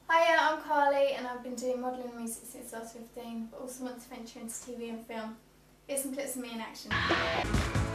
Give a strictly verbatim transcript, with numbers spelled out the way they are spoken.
Hiya, I'm Carly and I've been doing modelling and music since I was fifteen, but also want to venture into T V and film. Here's some clips of me in action.